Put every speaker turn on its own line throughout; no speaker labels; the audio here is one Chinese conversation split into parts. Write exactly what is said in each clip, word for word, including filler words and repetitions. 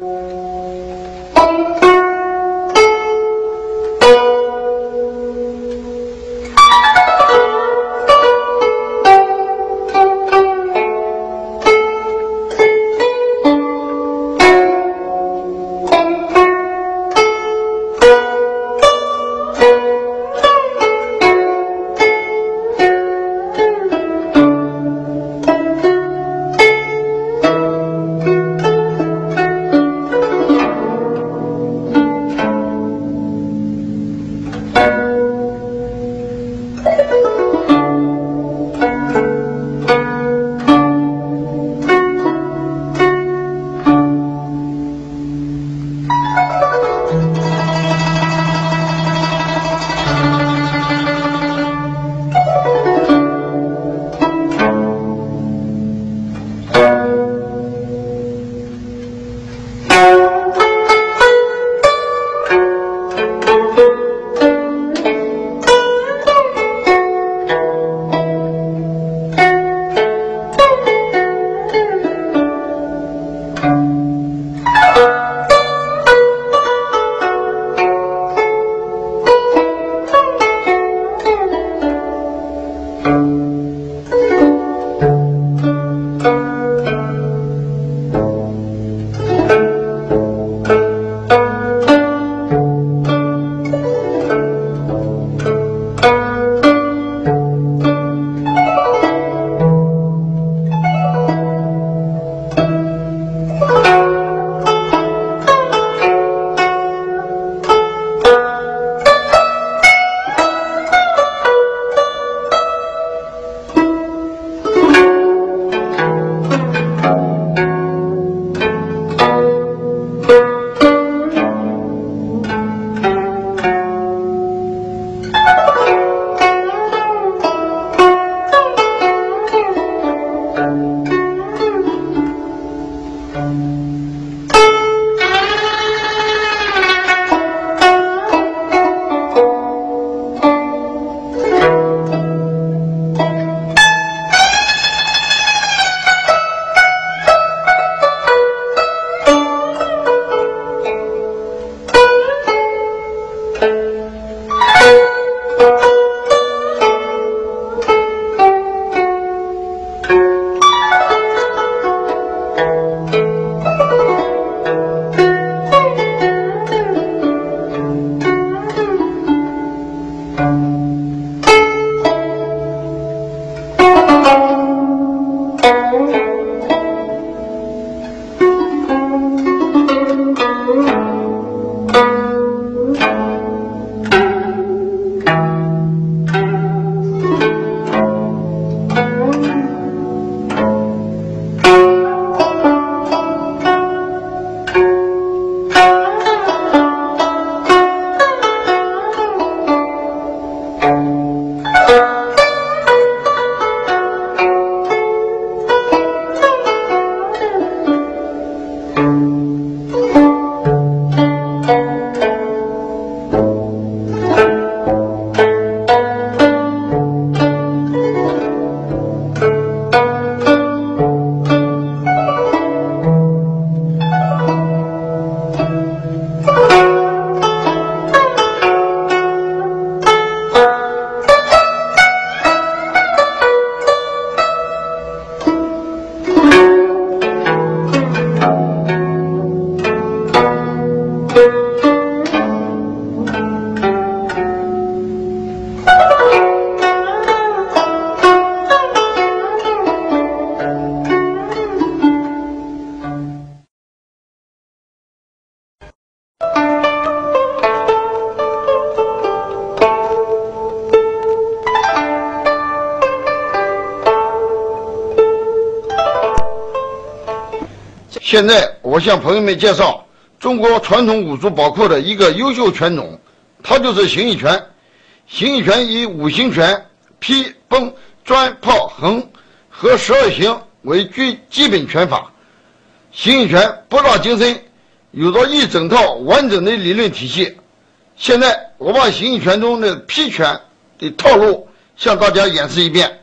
现在我向朋友们介绍中国传统五族宝库的一个优秀拳种，它就是形意拳。形意拳以五行拳、劈、崩、钻、炮、横和十二形为基基本拳法。形意拳博大精深，有着一整套完整的理论体系。现在我把形意拳中的劈拳的套路向大家演示一遍。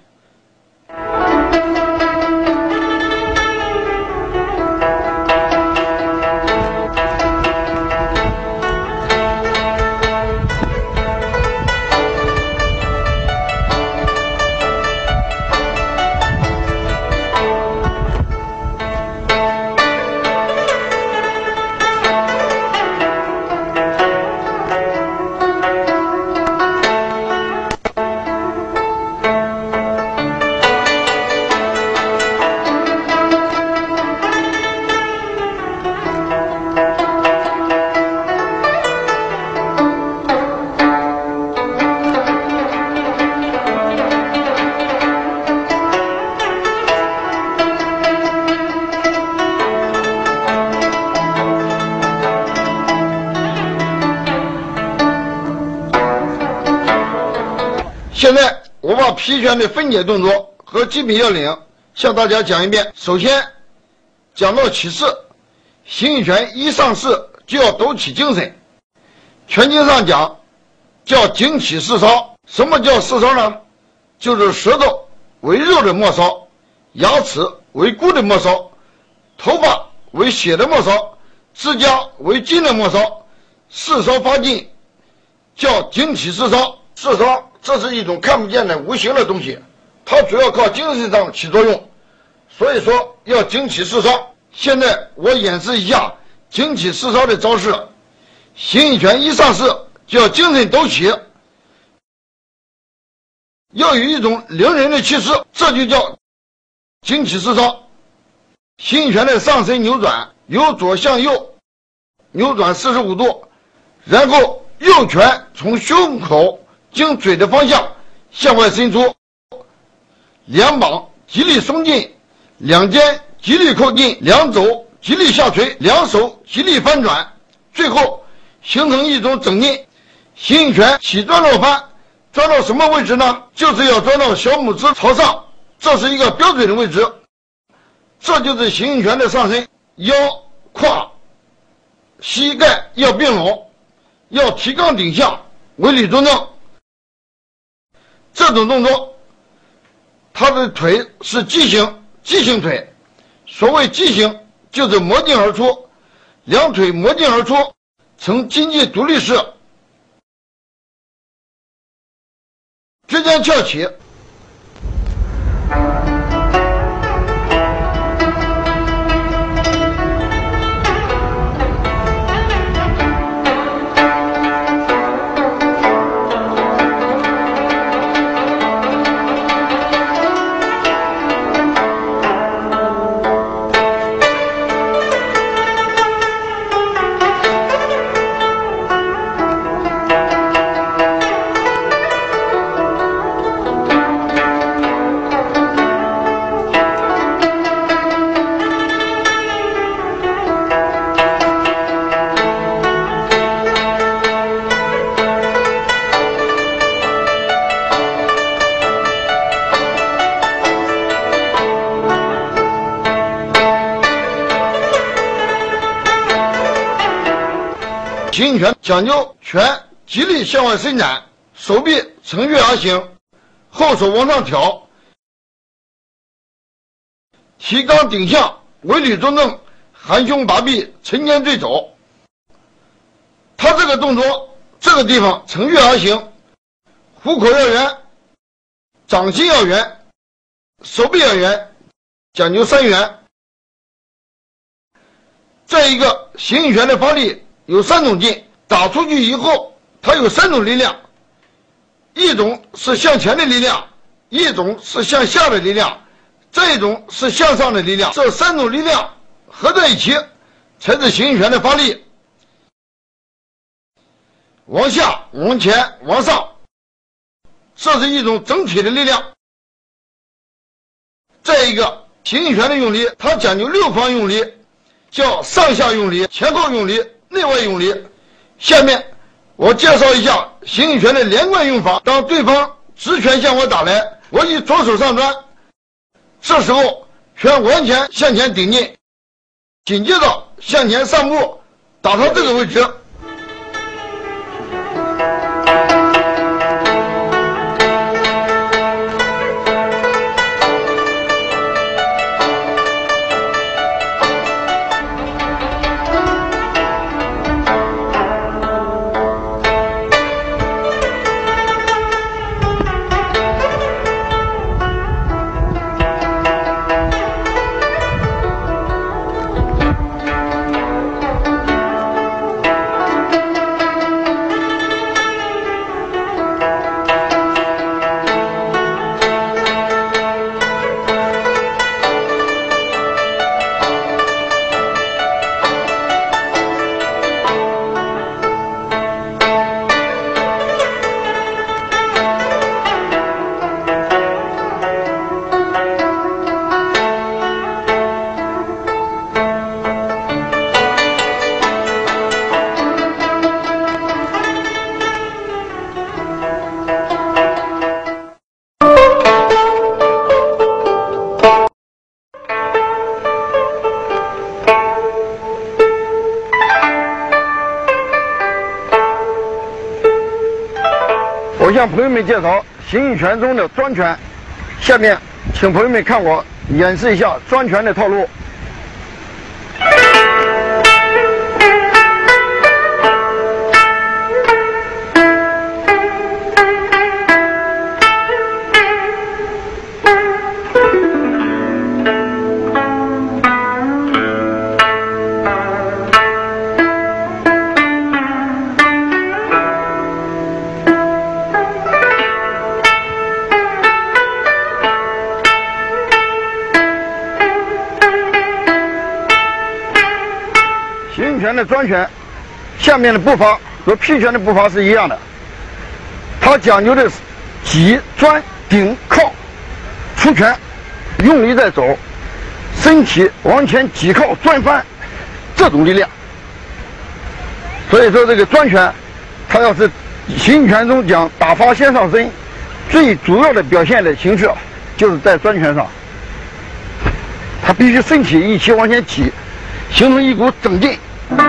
现在我把皮拳的分解动作和基本要领向大家讲一遍。首先讲到起势，形意拳一上势就要抖起精神。拳经上讲叫精起势烧。什么叫势烧呢？就是舌头为肉的末梢，牙齿为骨的末梢，头发为血的末梢，指甲为筋的末梢。势烧发劲叫精起势烧。势烧这是一种看不见的无形的东西，它主要靠精神上起作用，所以说要精起势烧。现在我演示一下精起势烧的招式。形意拳一上势就要精神抖起，要有一种凌人的气势，这就叫精起势烧。形意拳的上身扭转，由左向右扭转四十五度，然后右拳从胸口经嘴的方向向外伸出，两膀极力松进，两肩极力扣进，两肘极力下垂，两手极力翻转，最后形成一种整印。形意拳起转落翻，转到什么位置呢？就是要转到小拇指朝上，这是一个标准的位置。这就是形意拳的上身，腰、胯、膝盖要并拢，要提杠顶下，围里中正。这种动作，他的腿是畸形，畸形腿。所谓畸形，就是磨劲而出，两腿磨劲而出，呈经济独立式。椎间翘起，形意拳讲究拳极力向外伸展，手臂呈月牙形，后手往上挑，提杠顶下，围里中正，含胸拔臂，沉肩坠肘。他这个动作，这个地方呈月牙形，虎口要圆，掌心要圆，手臂要圆，讲究三圆。再一个，形意拳的发力有三种劲，打出去以后，它有三种力量，一种是向前的力量，一种是向下的力量，这一种是向上的力量。这三种力量合在一起，才是形意拳的发力。往下、往前、往上，这是一种整体的力量。再一个，形意拳的用力，它讲究六方用力，叫上下用力、前后用力、内外用力。下面我介绍一下形意拳的连贯用法。当对方直拳向我打来，我以左手上端，这时候拳完全向前顶进，紧接着向前上步，打到这个位置。 向朋友们介绍形意拳中的转拳。下面，请朋友们看我演示一下转拳的套路。形意拳的转拳，下面的步伐和劈拳的步伐是一样的，它讲究的是挤、转、顶、靠、出拳，用力在走，身体往前挤靠、转翻，这种力量。所以说这个转拳，它要是形意拳中讲打发先上身，最主要的表现的形式就是在转拳上，它必须身体一起往前挤，形成一股整劲。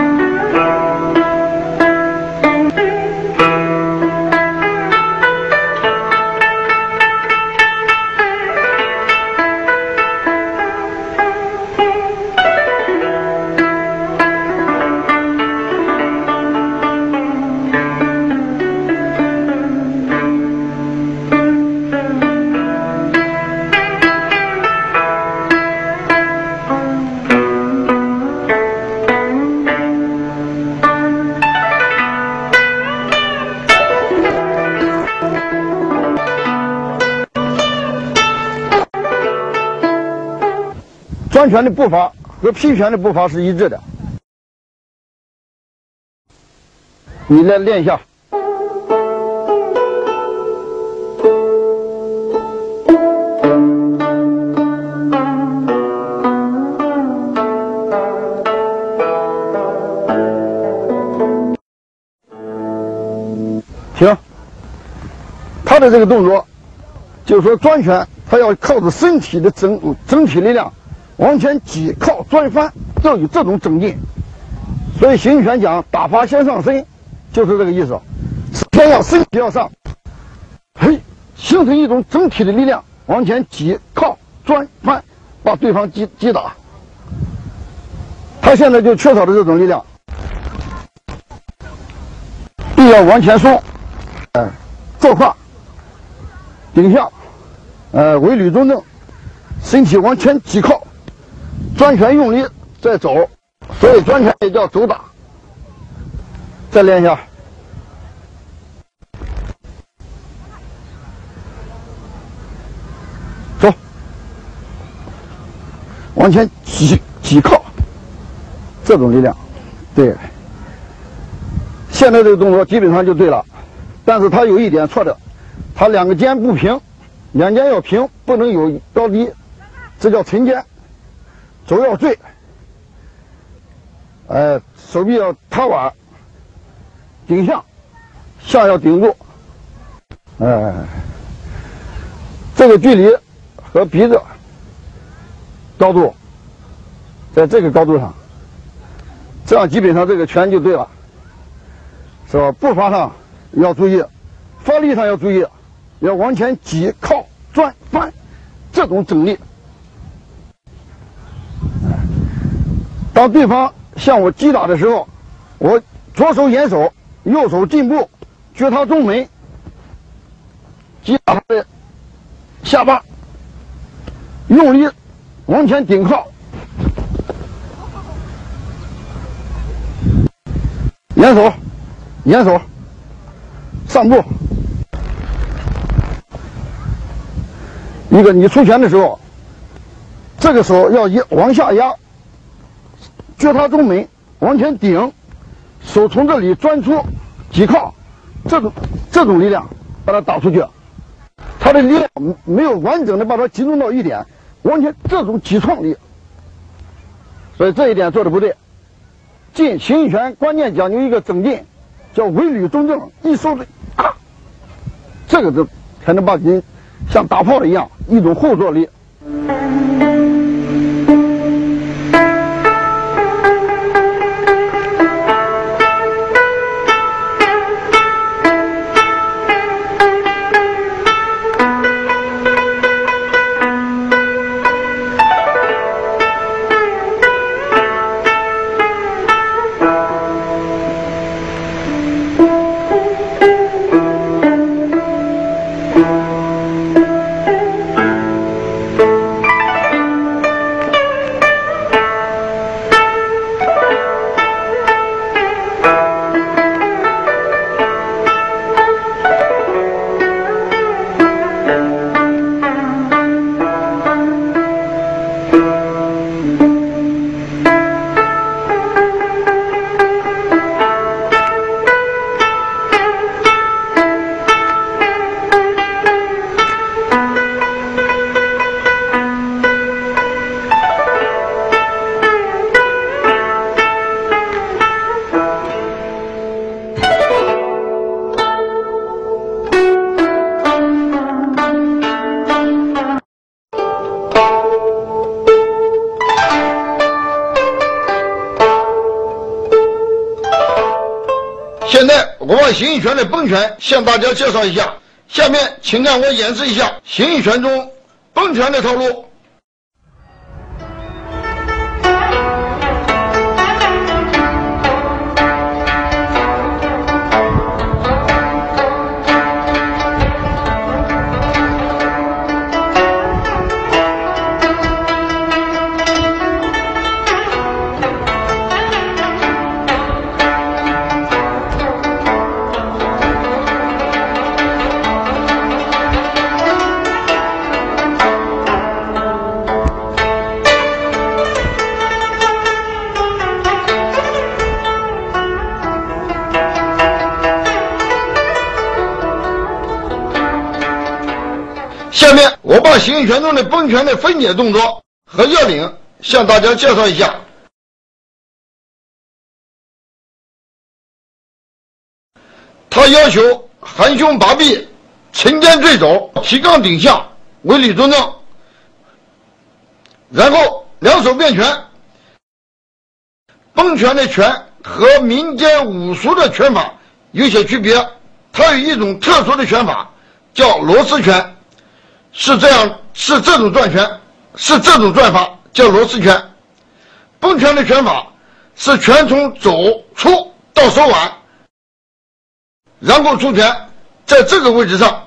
转拳的步伐和劈拳的步伐是一致的，你来练一下。停。他的这个动作，就是说转拳，他要靠着身体的整整体力量。往前挤、靠、转翻，要有这种整劲。所以形意拳讲打发先上身，就是这个意思。首先要身体要上，嘿，形成一种整体的力量，往前挤、靠、转翻，把对方击击打。他现在就缺少的这种力量，臂要往前松，哎，坐胯，顶向，呃，尾闾中正，身体往前挤靠。转拳用力再走，所以转拳也叫走打。再练一下，走，往前挤挤靠，这种力量，对。现在这个动作基本上就对了，但是它有一点错的，它两个肩不平，两肩要平，不能有高低，这叫沉肩。手要坠，呃，手臂要踏腕，顶向，向要顶住，呃，这个距离和鼻子高度在这个高度上，这样基本上这个拳就对了，是吧？步伐上要注意，发力上要注意，要往前挤、靠、转、翻，这种整力。当对方向我击打的时候，我左手掩手，右手进步，撅他中门，击打他的下巴，用力往前顶靠，掩手，掩手，上步。一个你出拳的时候，这个手要一往下压。撅他中门，往前顶，手从这里钻出，挤靠，这种这种力量把它打出去，他的力量没有完整的把它集中到一点，完全这种挤创力，所以这一点做的不对。进形意拳关键讲究一个整劲，叫尾闾中正，一收的啊，这个就才能把人像打炮的一样，一种后坐力。 现在我把形意拳的崩拳向大家介绍一下，下面请让我演示一下形意拳中崩拳的套路。下面我把形意拳中的崩拳的分解动作和要领向大家介绍一下。他要求含胸拔臂、沉肩坠肘、提杠顶下，围里中正，然后两手变拳。崩拳的拳和民间武术的拳法有些区别，它有一种特殊的拳法叫螺丝拳。是这样，是这种转拳，是这种转法叫螺丝拳。崩拳的拳法是拳从肘出到手腕，然后出拳，在这个位置上。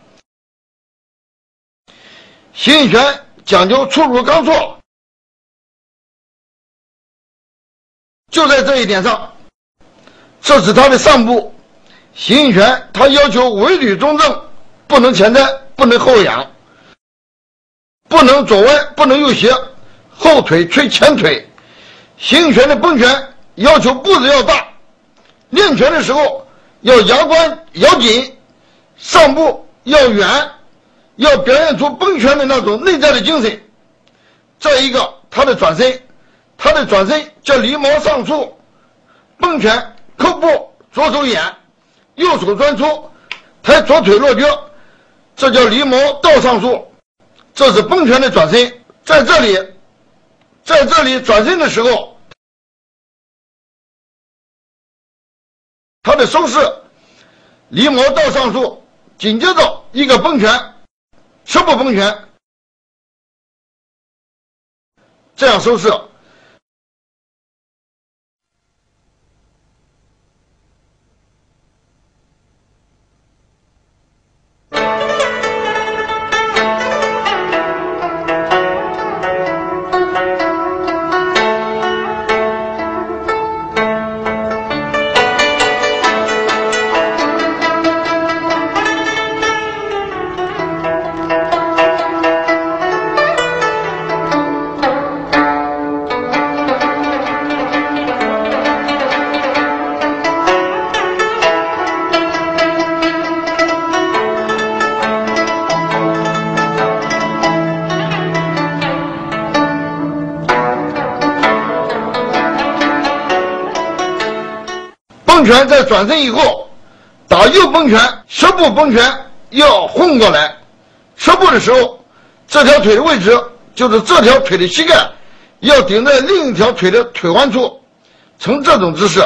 形意拳讲究出入刚错，就在这一点上，这是它的上部。形意拳它要求围捋中正，不能前摘，不能后仰。不能左歪，不能右斜，后腿推前腿。形意拳的崩拳要求步子要大，练拳的时候要牙关咬紧，上部要远，要表现出崩拳的那种内在的精神。再一个，他的转身，他的转身叫离毛上触，崩拳扣步，左手掩，右手专出，抬左腿落脚，这叫离毛倒上触。这是崩拳的转身，在这里，在这里转身的时候，他的收势离毛倒上触，紧接着一个崩拳，车步崩拳，这样收势。崩拳在转身以后，打右崩拳、车步崩拳要混过来。车步的时候，这条腿的位置就是这条腿的膝盖要顶在另一条腿的腿弯处，呈这种姿势，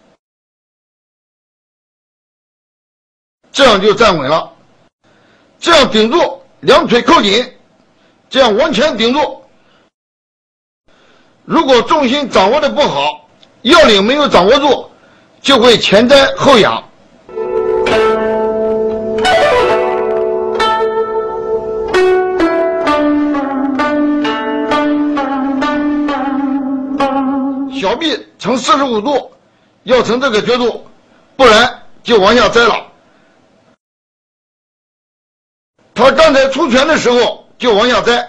这样就站稳了。这样顶住，两腿扣紧，这样往前顶住。如果重心掌握的不好，要领没有掌握住，就会前摘后仰。小臂呈四十五度，要呈这个角度，不然就往下摘了。他刚才出拳的时候就往下摘。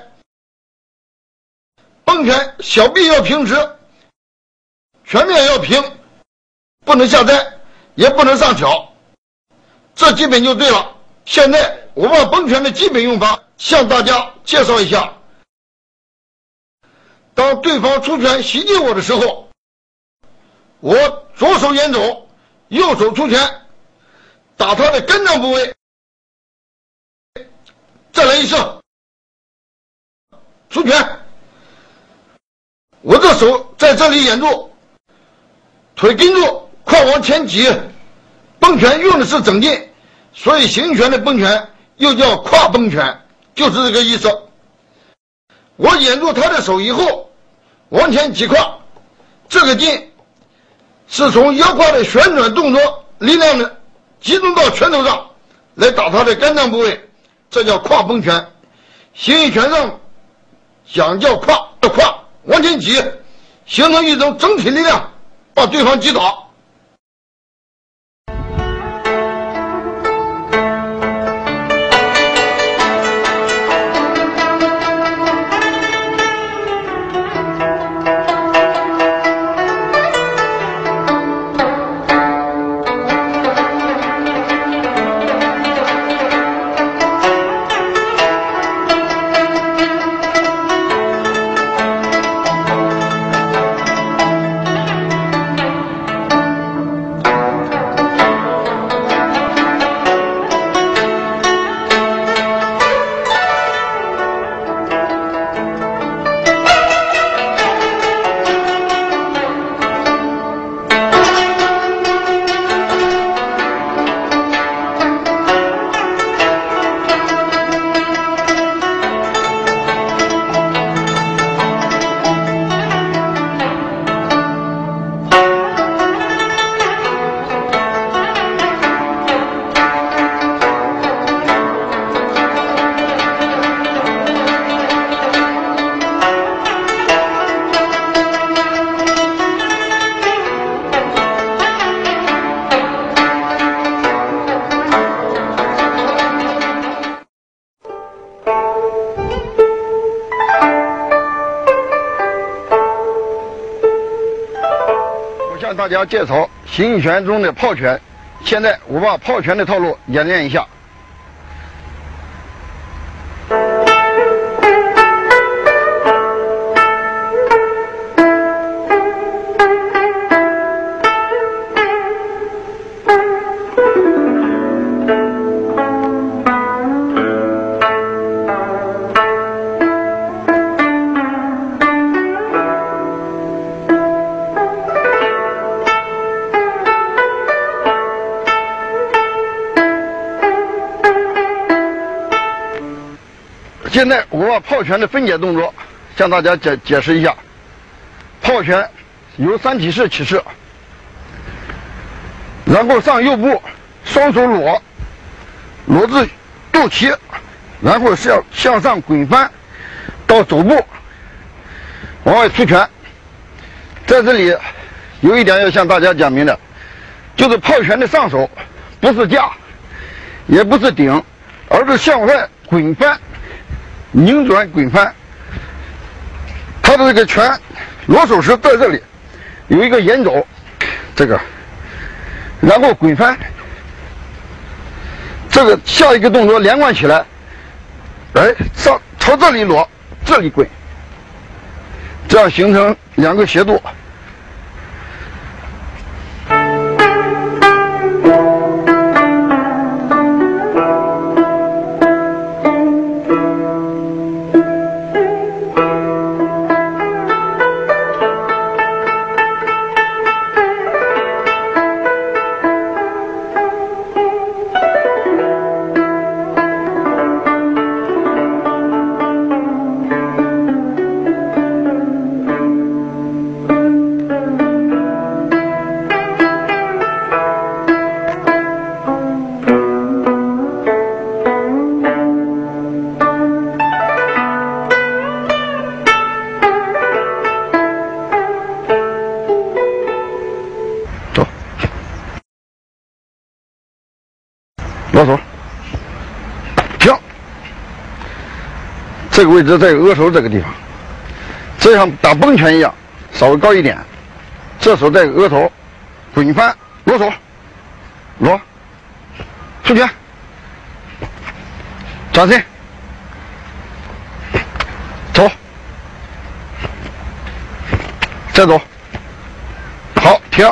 崩拳小臂要平直，拳面要平，不能下摘，也不能上挑，这基本就对了。现在我把崩拳的基本用法向大家介绍一下。当对方出拳袭击我的时候，我左手远走，右手出拳，打他的根脏部位，再来一射，出拳。我这手在这里掩住，腿跟住，快往前挤， 崩拳用的是整劲，所以形意拳的崩拳又叫胯崩拳，就是这个意思。我掩住他的手以后，往前击胯，这个劲是从腰胯的旋转动作力量的集中到拳头上来打他的肝脏部位，这叫胯崩拳。形意拳上讲叫胯，胯往前挤，形成一种整体力量，把对方击倒。向大家介绍形意拳中的炮拳。现在我把炮拳的套路演练一下。现在我把炮拳的分解动作向大家解解释一下。炮拳由三体式起势，然后上右部，双手裸，裸至肚脐，然后向向上滚翻到肘部，往外出拳。在这里有一点要向大家讲明的，就是炮拳的上手不是架，也不是顶，而是向外滚翻。拧转滚翻，他的这个拳落手时在这里有一个眼肘，这个，然后滚翻，这个下一个动作连贯起来，哎，上朝这里落，这里滚，这样形成两个斜度。落手，停。这个位置在额头这个地方，这像打崩拳一样，稍微高一点。这手在额头，滚翻，落手，落，出拳，转身，走，再走，好，停。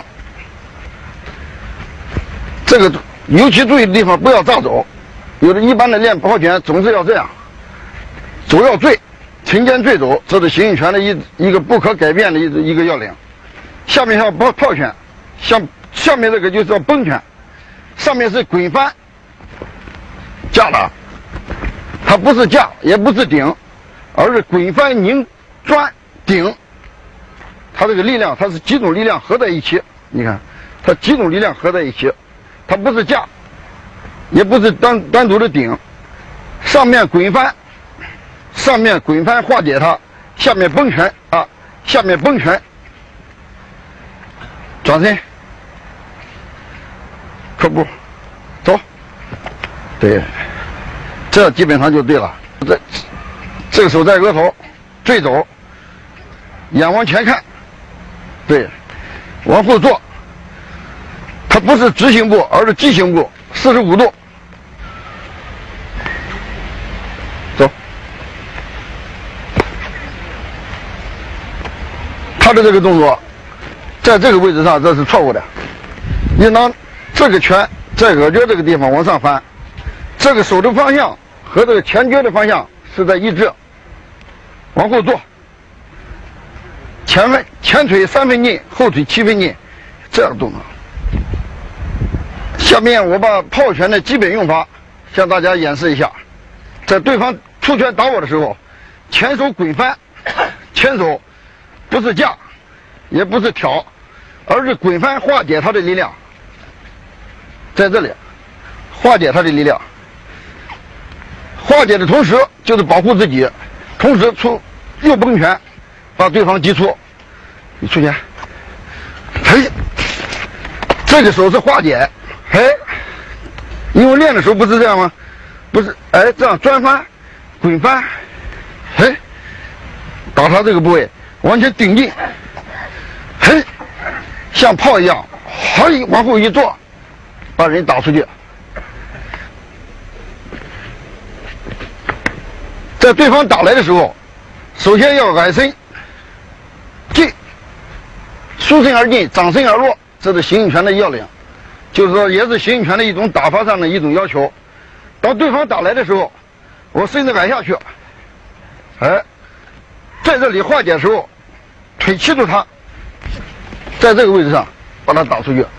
这个尤其注意的地方不要炸走，有的一般的练炮拳总是要这样，走要坠，沉肩坠走，这是形意拳的一一个不可改变的一一个要领。下面像炮炮拳，像下面这个就叫崩拳， 上面是滚翻架的，它不是架，也不是顶，而是滚翻拧转顶。它这个力量，它是几种力量合在一起。你看，它几种力量合在一起，它不是架，也不是单单独的顶。上面滚翻，上面滚翻化解它，下面崩拳啊，下面崩拳，转身，靠步，走，对，这基本上就对了。这这个手在额头，坠肘，眼往前看，对，往后坐。它不是直行步，而是急行步，四十五度。走。他的这个动作，在这个位置上这是错误的。应当这个拳在额角这个地方往上翻，这个手的方向和这个前脚的方向是在一致。往后坐，前分前腿三分进，后腿七分进，这样动作。下面我把炮拳的基本用法向大家演示一下。在对方出拳打我的时候，前手滚翻，前手不是架，也不是挑，而是滚翻化解他的力量，在这里化解他的力量。化解的同时就是保护自己，同时出右崩拳，把对方击出。你出拳，哎，这个手是化解。哎，因为练的时候不是这样吗？不是，哎，这样转翻、滚翻，哎，打他这个部位，完全顶进，嘿，像炮一样，嘿，往后一坐，把人打出去。在对方打来的时候，首先要矮身进，舒身而进，掌身而落，这是形意拳的要领。就是说，也是形意拳的一种打法上的一种要求。当对方打来的时候，我身子矮下去，哎，在这里化解的时候，腿踢住他，在这个位置上把他打出去。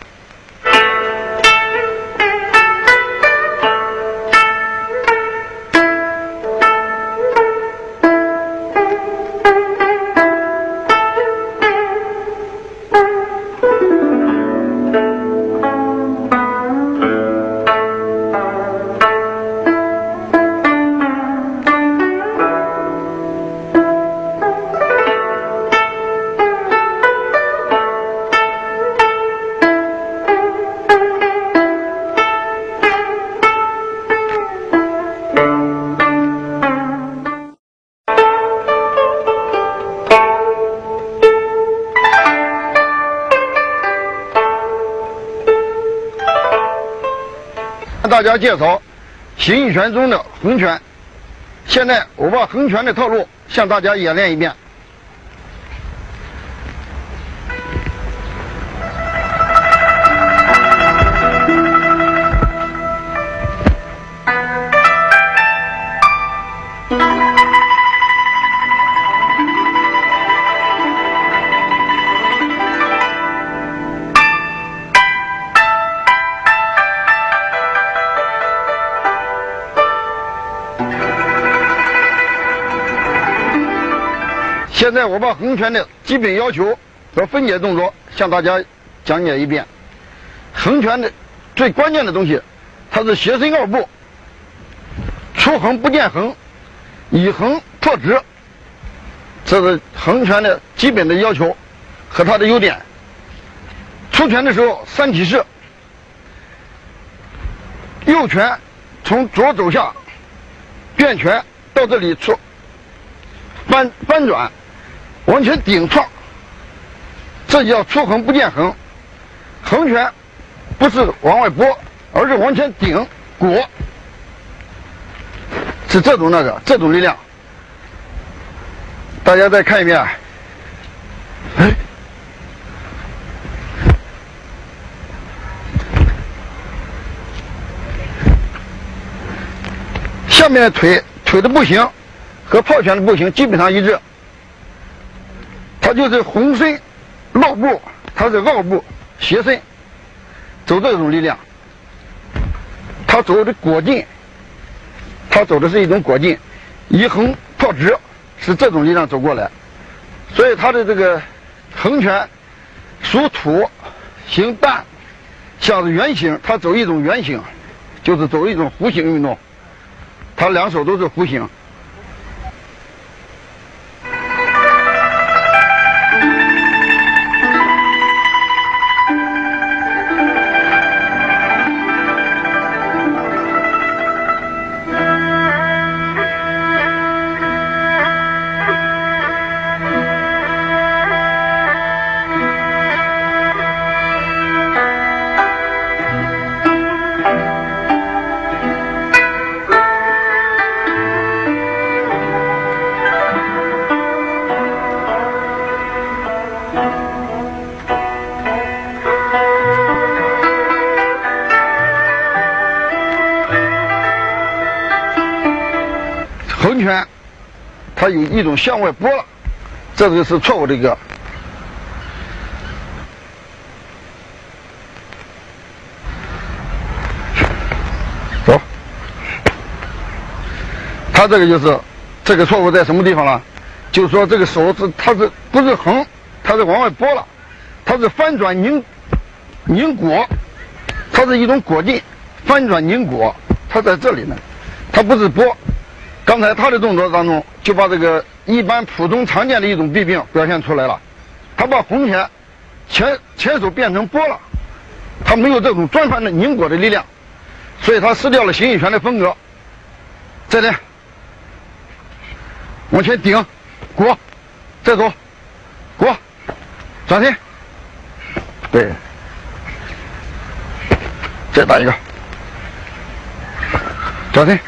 大家介绍形意拳中的横拳。现在我把横拳的套路向大家演练一遍。现在我把横拳的基本要求和分解动作向大家讲解一遍。横拳的最关键的东西，它是斜身二步，出横不见横，以横破直，这是横拳的基本的要求和它的优点。出拳的时候三体式，右拳从左走下，变拳到这里出，翻翻转。完全顶撞，这叫出横不见横。横拳不是往外拨，而是往前顶裹，是这种那个这种力量。大家再看一遍，哎，下面的腿腿的步行和炮拳的步行基本上一致。它就是红身绕步，它是绕步斜身，走这种力量，
他走的果劲，他走的是一种果劲，以横破直，是这种力量走过来。所以他的这个横拳属土，形淡，像是圆形，他走一种圆形，就是走一种弧形运动。他两手都是弧形。横拳，它有一种向外拨了，这个是错误的一个。走，他这个就是这个错误在什么地方了？就是说这个手是它是不是横，它是往外拨了，它是翻转拧拧果，它是一种果劲，翻转拧果，它在这里呢，它不是拨。刚才他的动作当中，就把这个一般普通常见的一种弊病表现出来了。他把红拳前前手变成拨了，他没有这种转翻的拧果的力量，所以他失掉了形意拳的风格。再练，往前顶，果，再走，果，转身，对，再打一个，转身。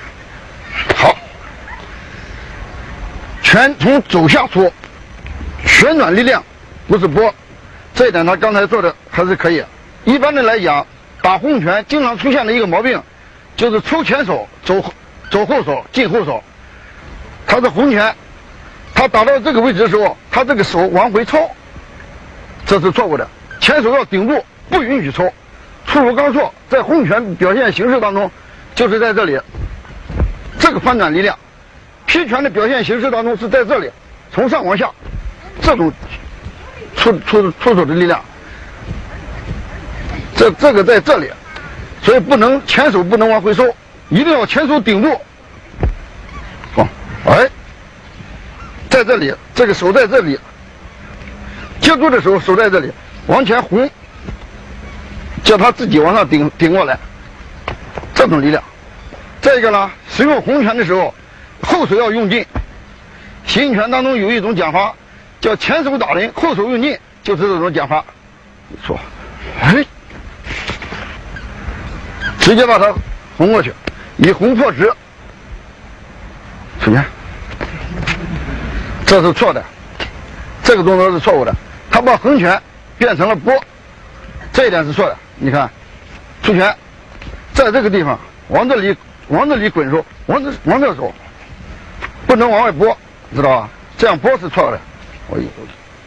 拳从走下出，旋转力量不是拨，这一点他刚才做的还是可以。一般的来讲，打红拳经常出现的一个毛病，就是抽前手走走后手进后手。他的红拳，他打到这个位置的时候，他这个手往回抽，这是错误的。前手要顶住，不允许抽。出入刚错，在红拳表现形式当中，就是在这里，这个翻转力量。劈拳的表现形式当中是在这里，从上往下，这种出出出手的力量，这这个在这里，所以不能前手不能往回收，一定要前手顶住。哦，哎，在这里，这个手在这里，接住的时候手在这里，往前红，叫他自己往上顶顶过来，这种力量。再一个呢，使用红拳的时候。后手要用劲，形意拳当中有一种讲法，叫前手打人，后手用劲，就是这种讲法。说，哎，直接把它轰过去，以红破直，什么？这是错的，这个动作是错误的。他把横拳变成了拨，这一点是错的。你看，出拳，在这个地方往这里往这里滚手，往这往这走。不能往外拨，知道吧？这样拨是错的。我一。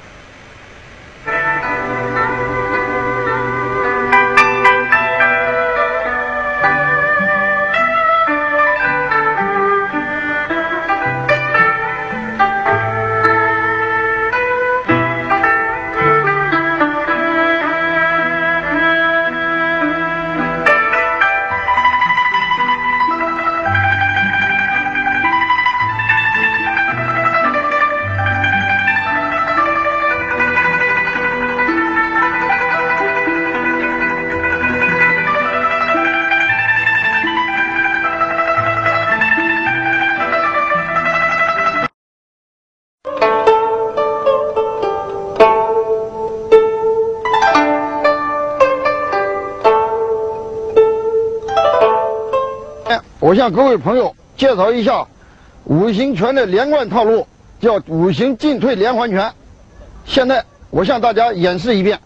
我向各位朋友介绍一下五行拳的连贯套路，叫五行进退连环拳。现在我向大家演示一遍。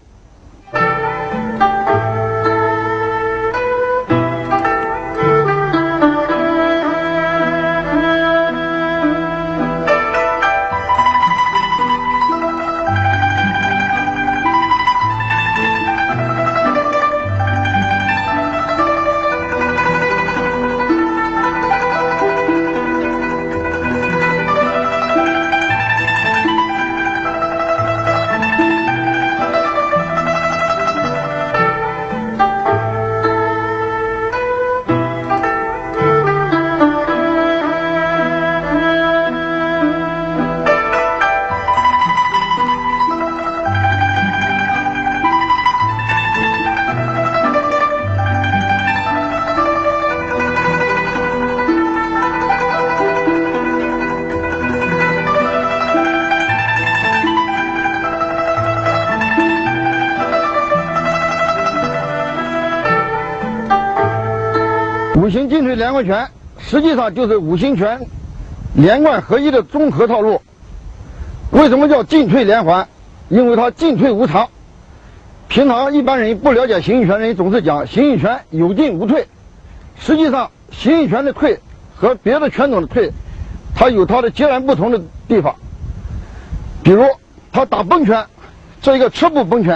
五行进退连环拳实际上就是五行拳连贯合一的综合套路。为什么叫进退连环？因为它进退无常。平常一般人不了解形意拳人总是讲形意拳有进无退，实际上形意拳的退和别的拳种的退，它有它的截然不同的地方。比如他打崩拳，这一个车步崩拳，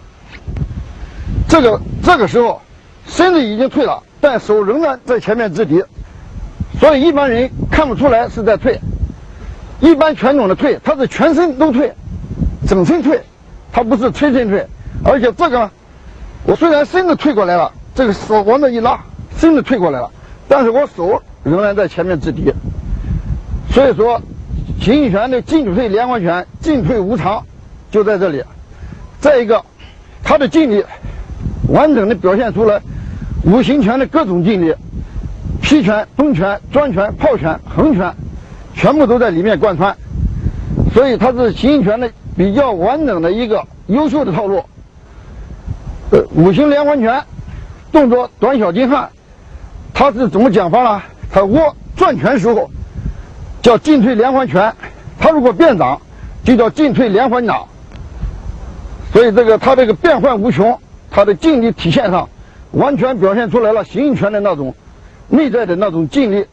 这个这个时候身子已经退了，但手仍然在前面制敌，所以一般人看不出来是在退。一般拳种的退，它是全身都退，整身退，它不是推身退。而且这个，我虽然身子退过来了，这个手往那一拉，身子退过来了，但是我手仍然在前面制敌。所以说，形意拳的进退连环拳，进退无常，就在这里。再一个，它的劲力完整的表现出了五行拳的各种劲力，劈拳、崩拳、钻拳、炮拳、横拳，全部都在里面贯穿。所以它是形意拳的比较完整的一个优秀的套路。呃，五行连环拳，动作短小精悍，它是怎么讲法呢？它握转拳时候叫进退连环拳，它如果变掌就叫进退连环掌。所以这个它这个变幻无穷，它的劲力体现上完全表现出来了形意拳的那种内在的那种劲力。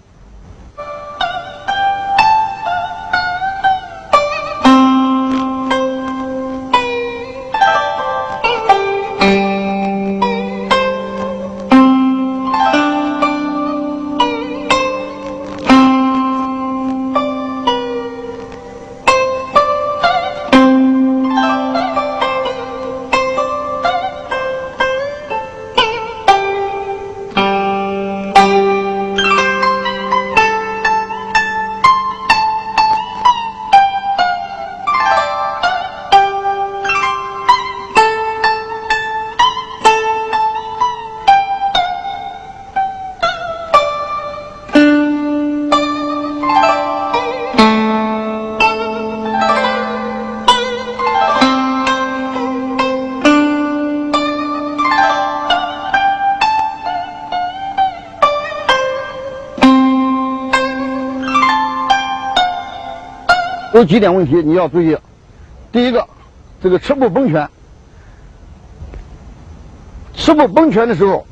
有几点问题你要注意。第一个，这个车步崩拳，车步崩拳的时候，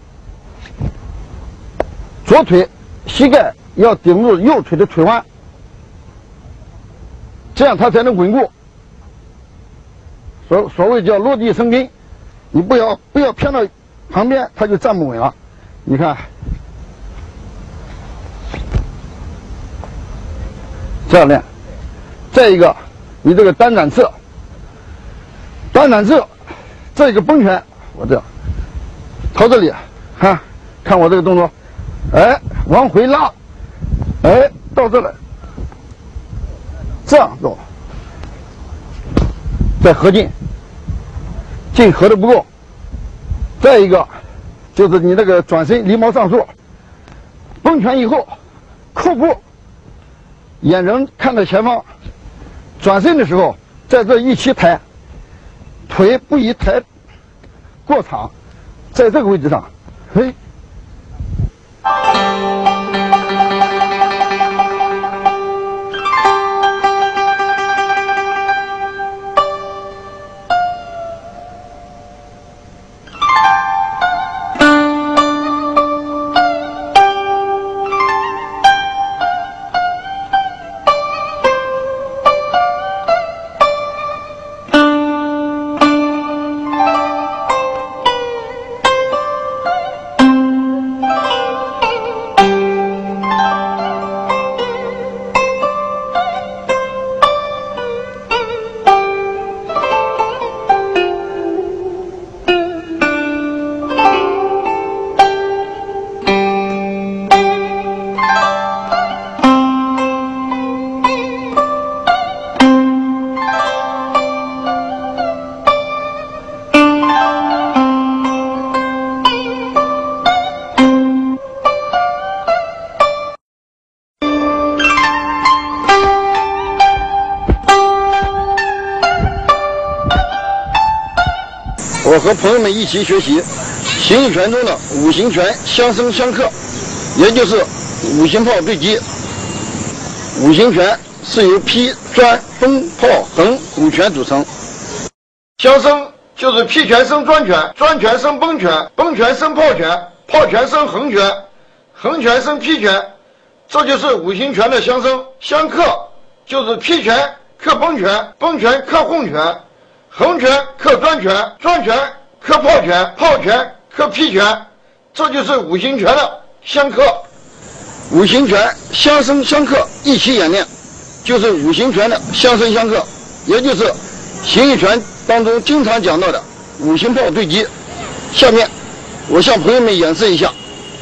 左腿膝盖要顶住右腿的腿弯，这样它才能稳固。所所谓叫落地生根，你不要不要偏到旁边，它就站不稳了。你看，这样练。再一个，你这个单展翅，单展翅，这个崩拳，我这样，朝这里，看，看我这个动作，哎，往回拉，哎，到这来，这样做，再合劲，劲合的不够。再一个，就是你那个转身狸猫上树，崩拳以后，扣步，眼人看着前方。转身的时候，在这一起抬，腿不宜抬过长，在这个位置上，嘿。我和朋友们一起学习形意拳中的五行拳相生相克。 也就是五行炮对击。五行拳是由劈、砖、崩、炮、横五拳组成。
相生就是劈拳生砖拳，砖拳生崩拳，崩拳生炮拳，炮拳生横拳，横拳生劈拳，这就是五行拳的相生。相克就是劈拳克崩拳，崩拳克横拳，横拳克砖拳，砖拳克炮拳，炮拳克劈拳，这就是五行拳的相克。
五行拳相生相克一起演练，就是五行拳的相生相克，也就是形意拳当中经常讲到的五行炮对击。下面我向朋友们演示一下。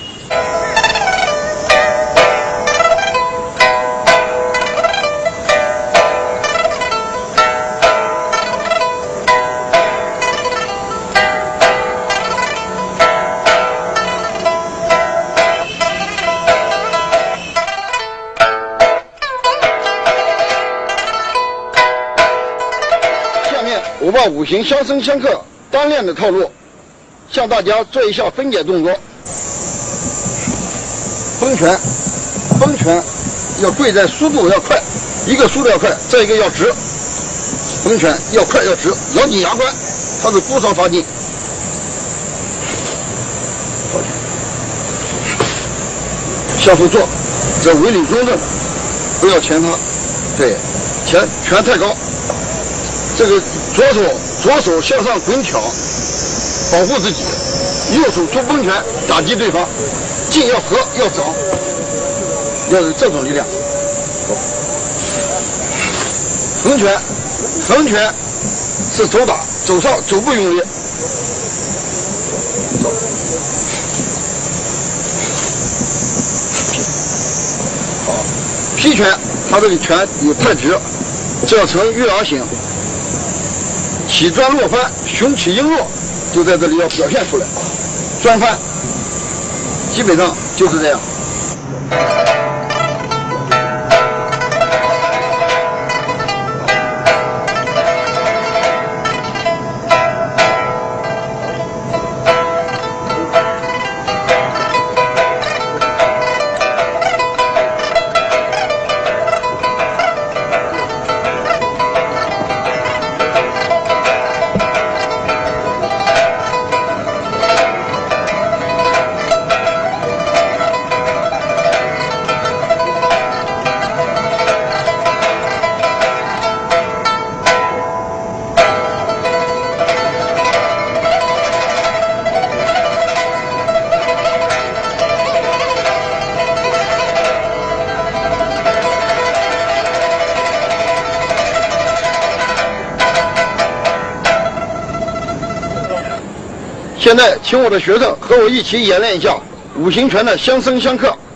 我把五行相生相克单练的套路向大家做一下分解动作。崩拳，崩拳要贵在速度要快，一个速度要快，再一个要直。崩拳要快要直，咬紧牙关，它是孤伤发劲。向后坐，这围里中正，不要前他，对，前拳太高。这个左手左手向上滚挑，保护自己；右手出崩拳打击对方，劲要合要长，要有这种力量。横拳，横拳是手打，走上走步用力。走。好，劈拳，它这个拳有太直，这要成月牙形。起砖落翻，雄起羈弱，就在这里要表现出来。砖翻，基本上就是这样。现在，请我的学生和我一起演练一下五行拳的相生相克。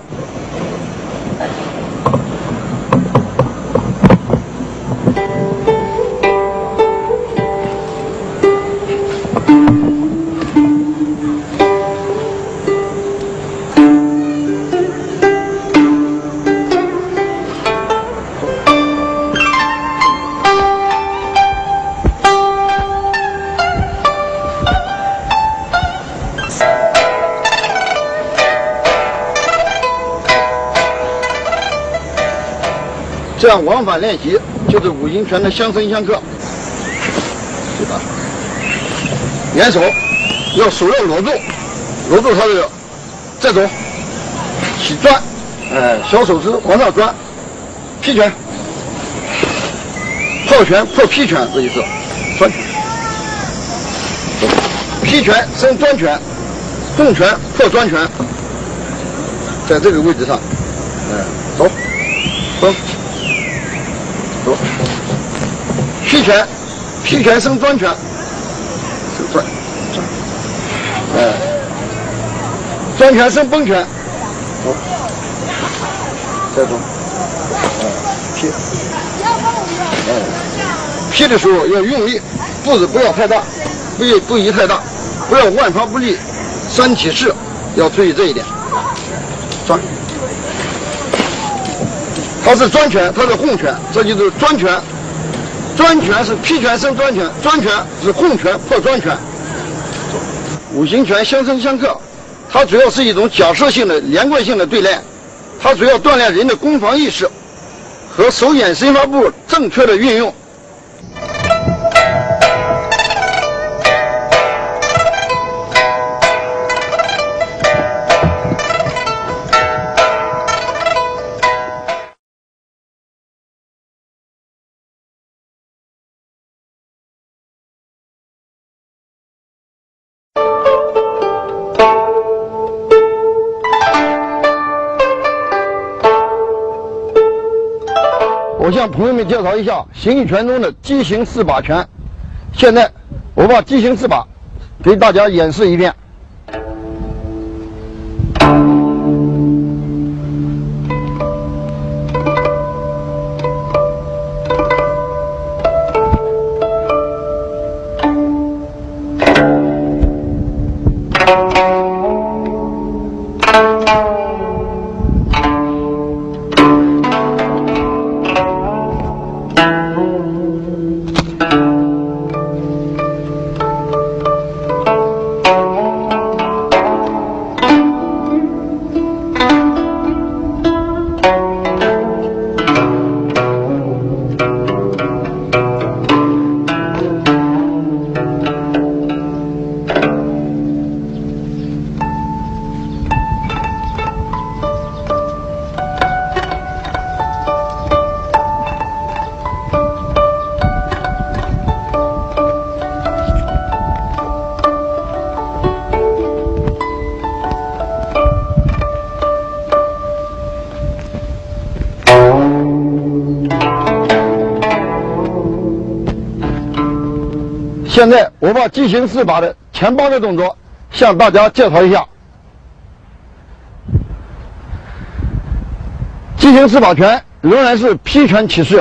这样往返练习，就是五行拳的相生相克，对吧？眼手要手要搂住，搂住它这个，再走，起转，哎，小手指往上转，劈拳，炮拳破劈拳这一次，转拳，劈拳生转拳，纵拳破转拳，在这个位置上，哎，走，走。走，劈拳，劈拳生转拳，生转，转，哎，转拳生崩拳，走，再走，哎，劈，哎，劈的时候要用力，步子不要太大，不宜不宜太大，不要万方不利，三起势，要注意这一点，转。它是砖拳，它是横拳，这就是砖拳。砖拳是劈拳生砖拳，砖拳是横拳破砖拳。五行拳相生相克，
它主要是一种假设性的连贯性的对练，它主要锻炼人的攻防意识和手眼身法步正确的运用。我向朋友们介绍一下形意拳中的击形四把拳。现在我把击形四把给大家演示一遍。现在我把击形四把的前八个动作向大家介绍一下。击形四把拳仍然是劈拳起势，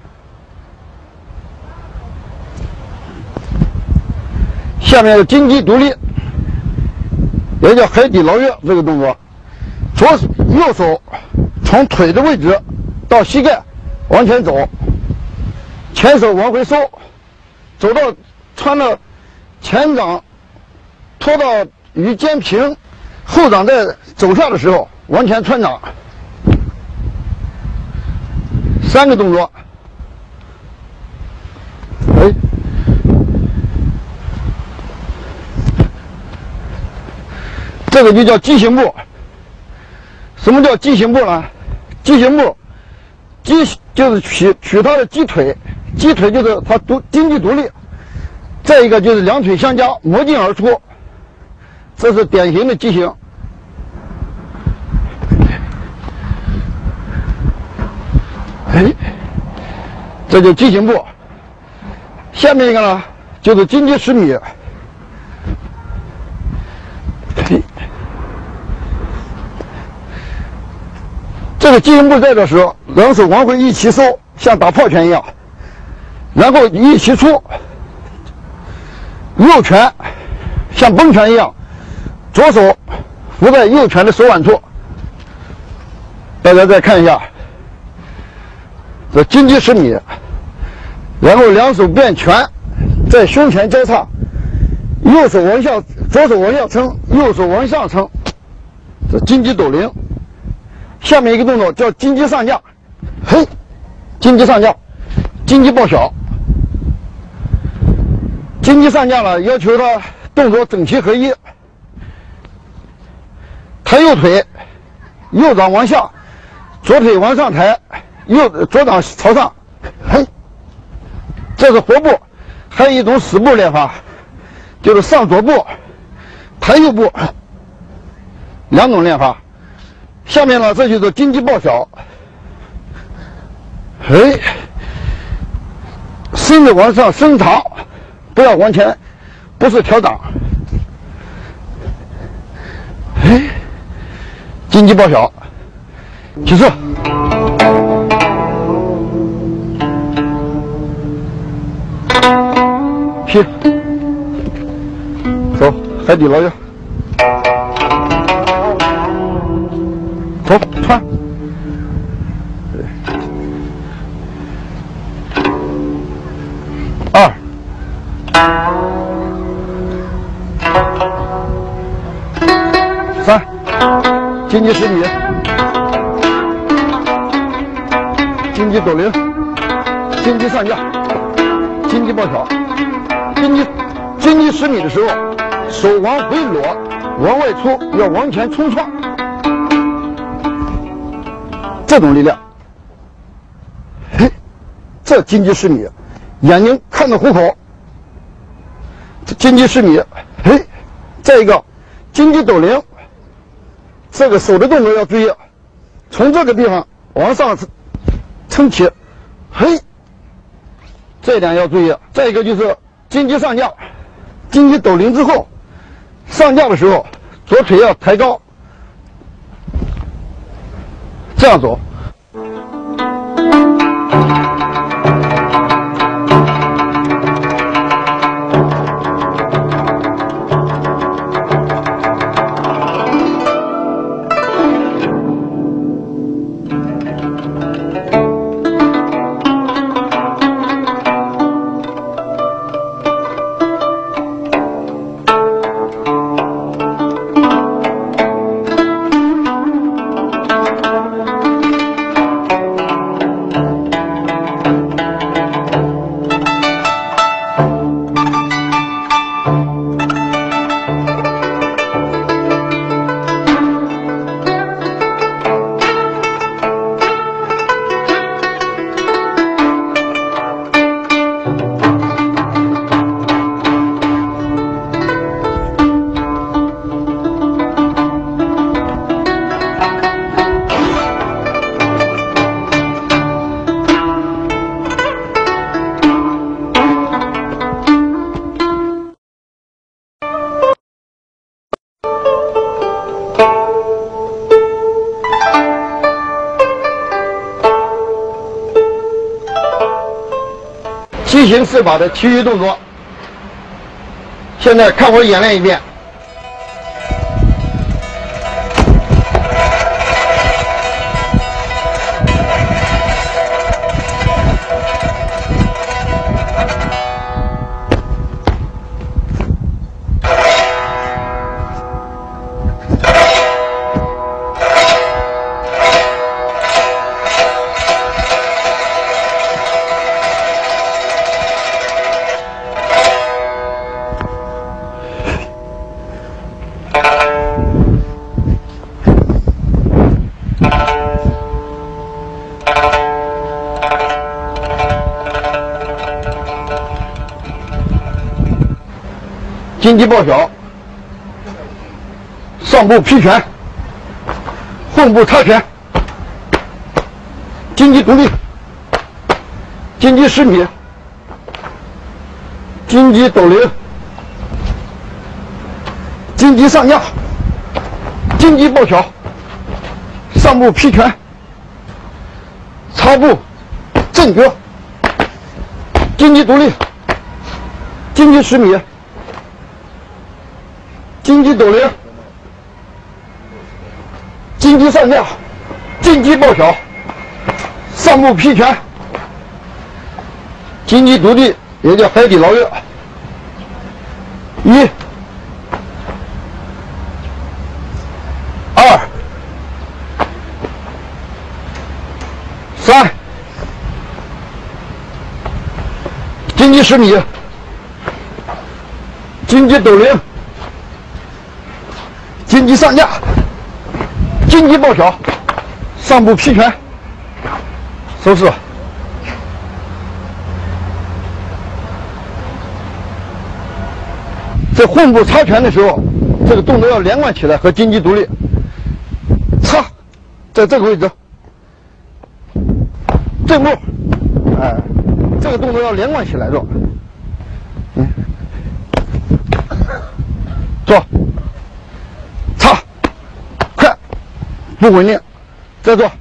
下面的金鸡独立，也叫海底捞月这个动作，左右手从腿的位置到膝盖往前走，前手往回收，走到穿到前掌拖到与肩平，后掌在走下的时候往前穿掌，三个动作。哎，这个就叫击形步。什么叫击形步呢？击形步，击就是取取它的击腿，击腿就是它独经济独立。再一个就是两腿相加，磨进而出，这是典型的击形。哎，这就击形步。下面一个呢，就是金鸡十米。哎，这个击形步在的时候，两手往回一齐收，像打炮拳一样，然后一齐出。右拳像崩拳一样，左手扶在右拳的手腕处。大家再看一下，这金鸡十米，然后两手变拳，在胸前交叉，右手往下，左手往下撑，右手往上撑，这金鸡斗灵。下面一个动作叫金鸡上架，嘿，金鸡上架，金鸡抱小。金鸡上架了，要求他动作整齐合一，抬右腿，右掌往下，左腿往上抬，右左掌朝上，嘿，这是活步。还有一种死步练法，就是上左步，抬右步，两种练法。下面呢，这就是金鸡抱小，嘿，身子往上伸长。不要往前，不是调掌。哎，金鸡抱小，起势，劈，走，海底捞月，走，穿，二。
三，金鸡十米，金鸡斗铃，金鸡上架，金鸡抱小，金鸡金鸡十米的时候，手往回裸，往外出，要往前冲撞，这种力量。嘿，这金鸡十米，眼睛看着虎口，这金鸡十米，嘿，再一个金鸡斗铃。这个手的动作要注意，从这个地方往上撑起，嘿，这一点要注意。再一个就是金鸡上架，金鸡斗铃之后，上架的时候左腿要抬高，这样走。七行四把的其余动作，现在看我演练一遍。金鸡抱小，上步劈拳，混步插拳，金鸡独立，金鸡十米，金鸡斗铃，金鸡上架，金鸡抱小，上步劈拳，插步正格，金鸡独立，金鸡十米。金鸡斗铃，金鸡上架，金鸡抱小，上步劈拳，金鸡独立，也叫海底捞月。一、二、三，金鸡十米，金鸡斗铃。金鸡上架，金鸡抱小，上步劈拳，收势。在混步插拳的时候，这个动作要连贯起来，和金鸡独立。插，在这个位置，正步，哎，这个动作要连贯起来做。嗯，做。不稳定，再做。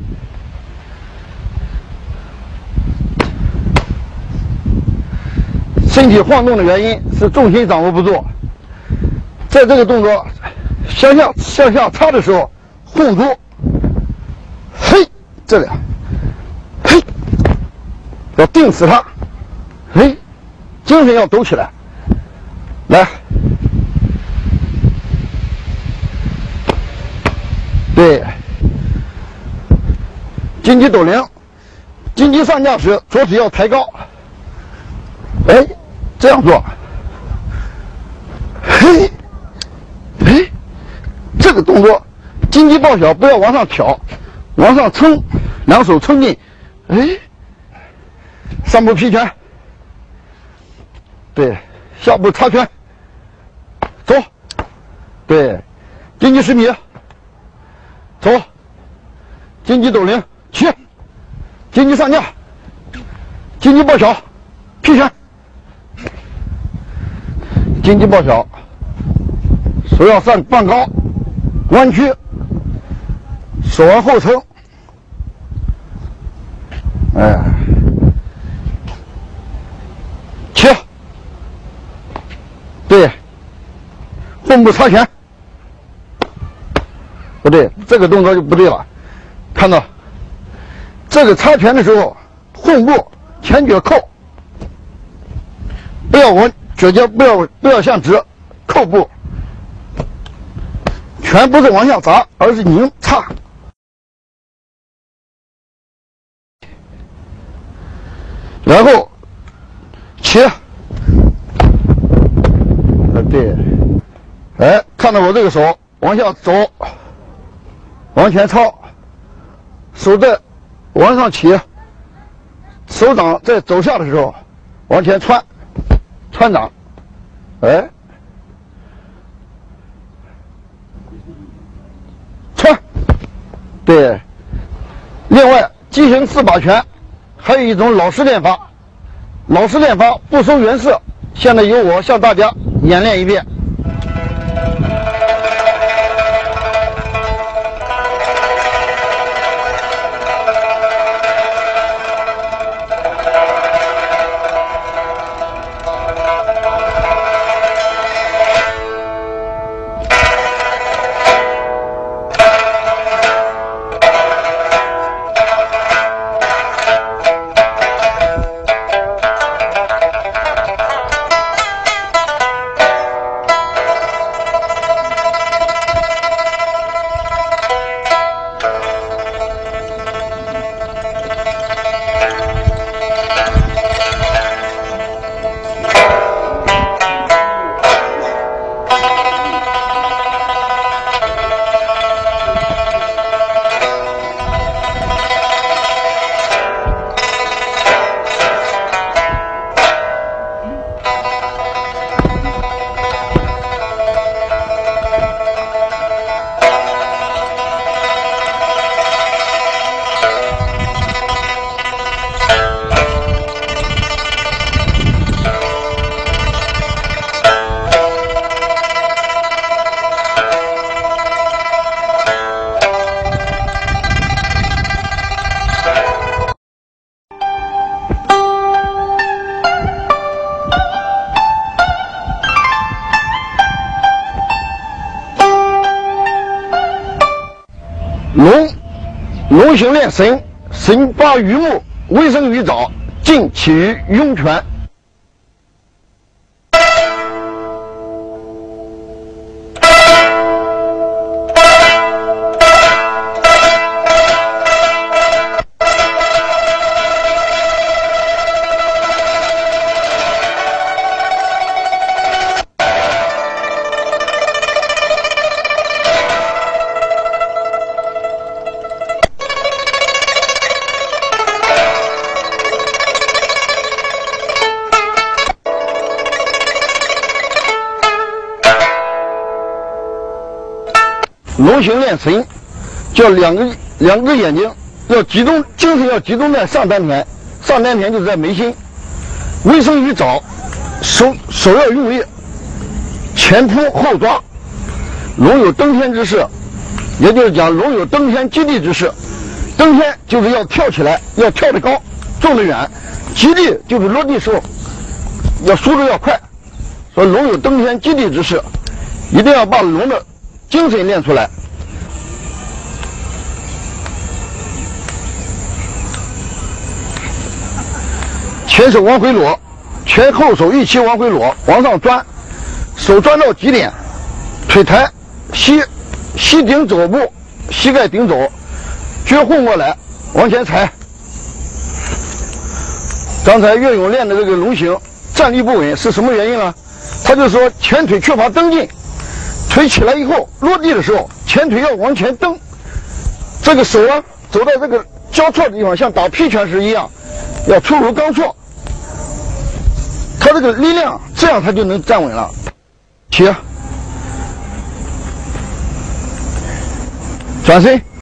身体晃动的原因是重心掌握不住，在这个动作向下向下插的时候，混出，嘿，这里，嘿，要定死它，嘿，精神要抖起来，来。 对，金鸡斗铃，金鸡上架时左腿要抬高，哎，这样做，嘿，哎，这个动作，金鸡抱小不要往上挑，往上撑，两手撑进，哎，上步劈拳，对，下步插拳，走，对，金鸡十米，走，金鸡斗铃，起，金鸡上架，金鸡抱小，劈拳，金鸡抱小，手要上放高，弯曲，手往后撑，哎，起，对，后部插拳，不对，这个动作就不对了，看到，这个插拳的时候，后部前脚扣，不要往脚尖不要不要向直，扣部，拳不是往下砸，而是拧插。然后起，呃对，哎，看到我这个手往下走，往前抄，手在往上起，手掌在走下的时候往前穿，穿掌，哎，穿，对。另外，击行四把拳，还有一种老式练法，老式练法不收原色，现在由我向大家演练一遍。龙，龙行练神，神发于目，微生于爪，静起于拥拳。龙行练神，叫两个两个眼睛要集中，精神要集中在上丹田，上丹田就是在眉心。微生于爪，手手要用力，前扑后抓。龙有登天之势，也就是讲龙有登天击地之势。登天就是要跳起来，要跳得高，撞得远；击地就是落地时候要速度要快。所以龙有登天击地之势，一定要把龙的精神练出来。前手往回裸，前后手一起往回裸，往上钻，手钻到极点，腿抬，膝膝顶肘部膝盖顶肘，脚混过来，往前踩。刚才岳勇练的这个龙行站立不稳是什么原因呢？他就说前腿缺乏蹬劲，腿起来以后落地的时候，前腿要往前蹬，这个手啊走到这个交错的地方，像打劈拳时一样，要粗如钢错。他这个力量，这样他就能站稳了。起，转身。